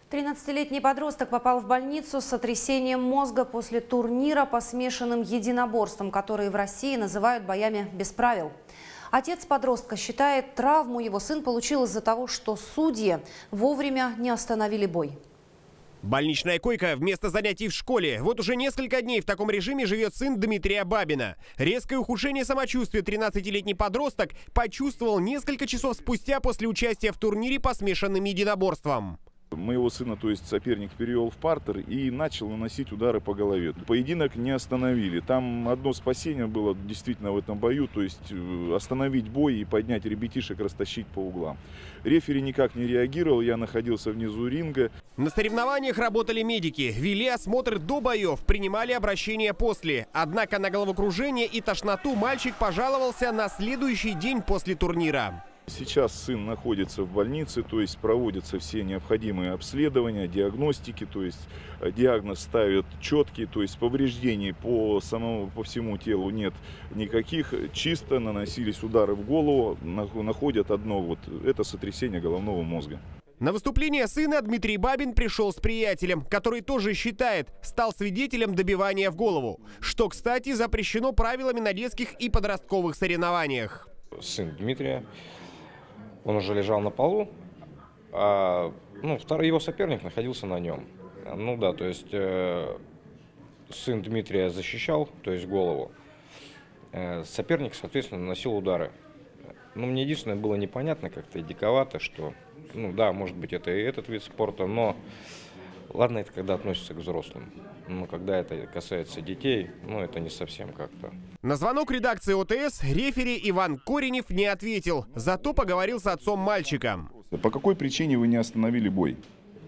13-летний подросток попал в больницу с сотрясением мозга после турнира по смешанным единоборствам, которые в России называют боями без правил. Отец подростка считает, травму его сын получил из-за того, что судьи вовремя не остановили бой. Больничная койка вместо занятий в школе. Вот уже несколько дней в таком режиме живет сын Дмитрия Бабина. Резкое ухудшение самочувствия 13-летний подросток почувствовал несколько часов спустя после участия в турнире по смешанным единоборствам. Моего сына, то есть соперник, перевел в партер и начал наносить удары по голове. Поединок не остановили. Там одно спасение было действительно в этом бою, то есть остановить бой и поднять ребятишек, растащить по углам. Рефери никак не реагировал, я находился внизу ринга. На соревнованиях работали медики, вели осмотр до боев, принимали обращения после. Однако на головокружение и тошноту мальчик пожаловался на следующий день после турнира. Сейчас сын находится в больнице, то есть проводятся все необходимые обследования, диагностики, то есть диагноз ставят четкий, то есть повреждений по всему телу нет никаких, чисто наносились удары в голову, находят одно, это сотрясение головного мозга. На выступление сына Дмитрий Бабин пришел с приятелем, который тоже считает, стал свидетелем добивания в голову, что, кстати, запрещено правилами на детских и подростковых соревнованиях. Сын Дмитрия. Он уже лежал на полу, а второй его соперник находился на нем. Ну да, то есть сын Дмитрия защищал, то есть голову. Соперник, соответственно, наносил удары. Мне единственное было непонятно, как-то диковато, что, да, может быть, это и этот вид спорта, но ладно, это когда относится к взрослым. Но когда это касается детей, это не совсем как-то. На звонок редакции ОТС рефери Иван Коренев не ответил, зато поговорил с отцом мальчика. По какой причине вы не остановили бой?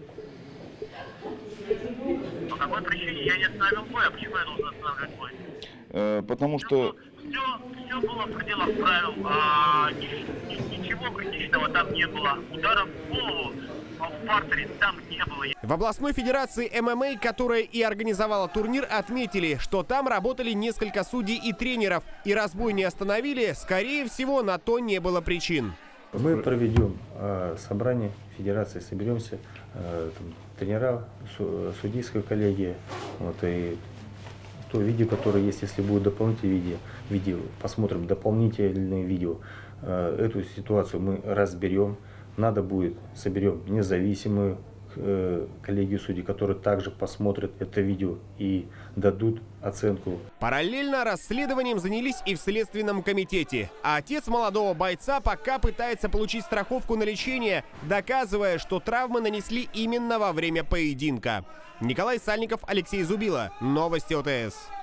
По какой причине я не остановил бой? А почему я должен останавливать бой? Потому что... Все было в пределах правил. Ничего критичного там не было. Ударов в голову в партере там не было. В областной федерации ММА, которая и организовала турнир, отметили, что там работали несколько судей и тренеров. И раз бой не остановили, скорее всего, на то не было причин. Мы проведем собрание федерации, соберемся, тренера, судейская коллегия, и то видео, которое есть, если будет дополнительное видео, посмотрим дополнительные видео. Эту ситуацию мы разберем. Надо будет, соберем независимую коллегию судей, которые также посмотрят это видео и дадут оценку. Параллельно расследованием занялись и в Следственном комитете. А отец молодого бойца пока пытается получить страховку на лечение, доказывая, что травмы нанесли именно во время поединка. Николай Сальников, Алексей Зубило. Новости ОТС.